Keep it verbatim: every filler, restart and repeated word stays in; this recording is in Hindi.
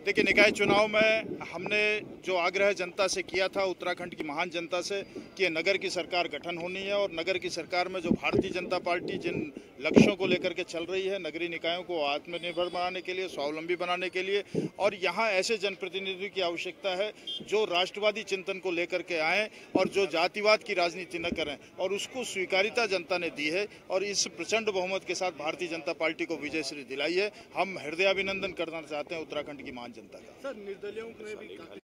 लेकिन निकाय चुनाव में हमने जो आग्रह जनता से किया था, उत्तराखंड की महान जनता से, कि नगर की सरकार गठन होनी है और नगर की सरकार में जो भारतीय जनता पार्टी जिन लक्ष्यों को लेकर के चल रही है, नगरीय निकायों को आत्मनिर्भर बनाने के लिए, स्वावलंबी बनाने के लिए, और यहाँ ऐसे जनप्रतिनिधियों की आवश्यकता है जो राष्ट्रवादी चिंतन को लेकर के आएँ और जो जातिवाद की राजनीति न करें, और उसको स्वीकारिता जनता ने दी है और इस प्रचंड बहुमत के साथ भारतीय जनता पार्टी को विजय श्री दिलाई है। हम हृदयाभिनंदन करना चाहते हैं उत्तराखंड की महान जनता का। सर, निर्दलीयों में भी